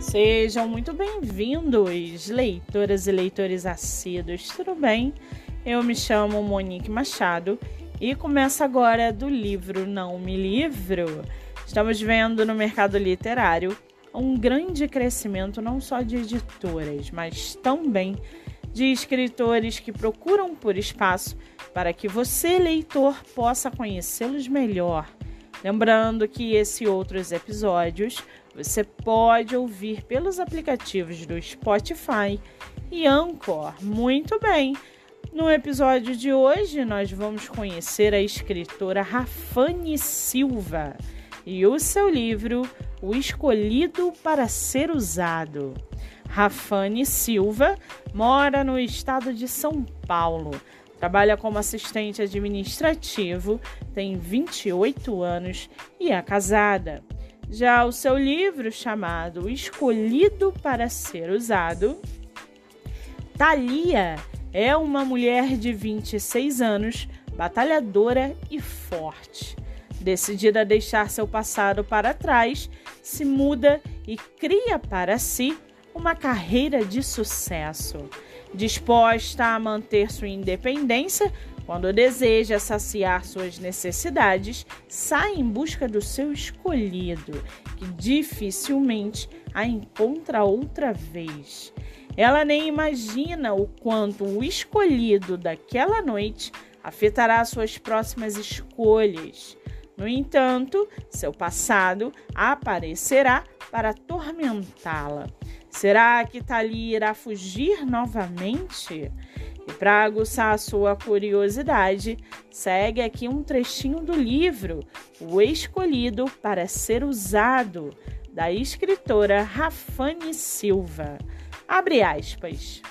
Sejam muito bem-vindos, leitoras e leitores assíduos, tudo bem? Eu me chamo Monique Machado e começo agora do livro Não Me Livro. Estamos vendo no mercado literário um grande crescimento não só de editoras, mas também de escritores que procuram por espaço para que você, leitor, possa conhecê-los melhor. Lembrando que esses outros episódios você pode ouvir pelos aplicativos do Spotify e Anchor. Muito bem! No episódio de hoje, nós vamos conhecer a escritora Rafane Silva e o seu livro O Escolhido para Ser Usado. Rafane Silva mora no estado de São Paulo. Trabalha como assistente administrativo, tem 28 anos e é casada. Já o seu livro, chamado O Escolhido para Ser Usado, Thalia é uma mulher de 26 anos, batalhadora e forte. Decidida a deixar seu passado para trás, se muda e cria para si uma carreira de sucesso. Disposta a manter sua independência, quando deseja saciar suas necessidades, sai em busca do seu escolhido, que dificilmente a encontra outra vez. Ela nem imagina o quanto o escolhido daquela noite afetará suas próximas escolhas. No entanto, seu passado aparecerá para atormentá-la. Será que Thalia irá fugir novamente? E para aguçar a sua curiosidade, segue aqui um trechinho do livro O Escolhido para Ser Usado, da escritora Rafane Silva. Abre aspas.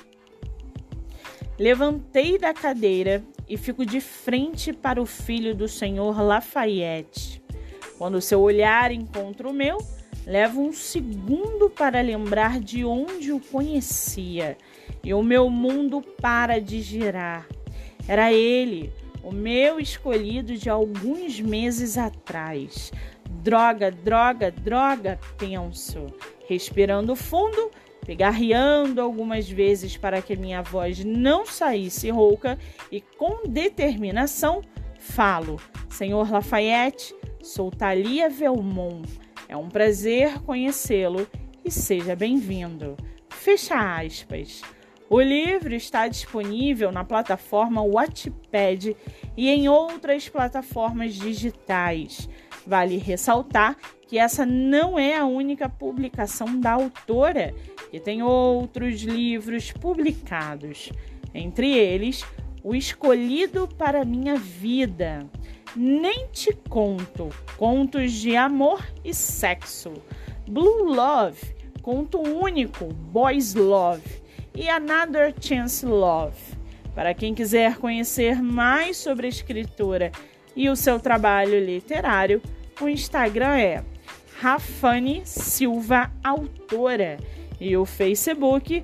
Levantei da cadeira e fico de frente para o filho do senhor Lafayette. Quando seu olhar encontra o meu, levo um segundo para lembrar de onde o conhecia e o meu mundo para de girar. Era ele, o meu escolhido de alguns meses atrás. Droga, droga, droga, penso, respirando fundo, pigarreando algumas vezes para que minha voz não saísse rouca e com determinação falo: Senhor Lafayette, sou Thalia Velmont. É um prazer conhecê-lo e seja bem-vindo. Fecha aspas. O livro está disponível na plataforma Wattpad e em outras plataformas digitais. Vale ressaltar que essa não é a única publicação da autora, que tem outros livros publicados. Entre eles, O Escolhido para Minha Vida, Nem Te Conto, Contos de Amor e Sexo, Blue Love, Conto Único, Boys Love e Another Chance Love. Para quem quiser conhecer mais sobre a escritora e o seu trabalho literário, o Instagram é Rafane Silva Autora e o Facebook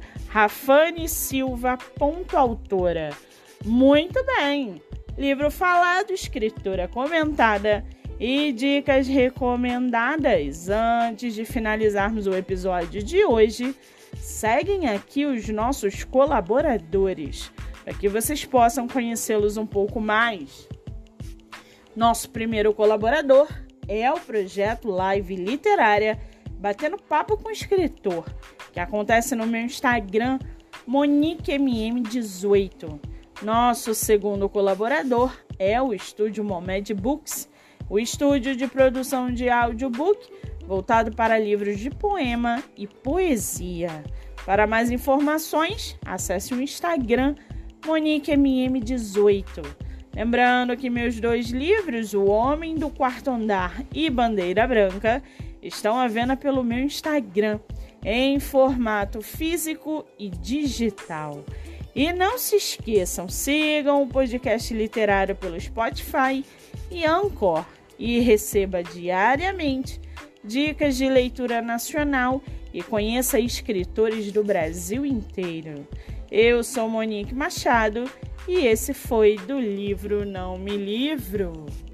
rafanesilva.autora. Muito bem! Livro falado, escritora comentada e dicas recomendadas. Antes de finalizarmos o episódio de hoje, seguem aqui os nossos colaboradores, para que vocês possam conhecê-los um pouco mais. Nosso primeiro colaborador é o projeto Live Literária Batendo Papo com o Escritor, que acontece no meu Instagram, MoniqueMM18. Nosso segundo colaborador é o estúdio Momed Books, o estúdio de produção de audiobook voltado para livros de poema e poesia. Para mais informações, acesse o Instagram MoniqueMM18. Lembrando que meus dois livros, O Homem do Quarto Andar e Bandeira Branca, estão à venda pelo meu Instagram, em formato físico e digital. E não se esqueçam, sigam o podcast literário pelo Spotify e Anchor e receba diariamente dicas de leitura nacional e conheça escritores do Brasil inteiro. Eu sou Monique Machado e esse foi do livro Não Me Livro.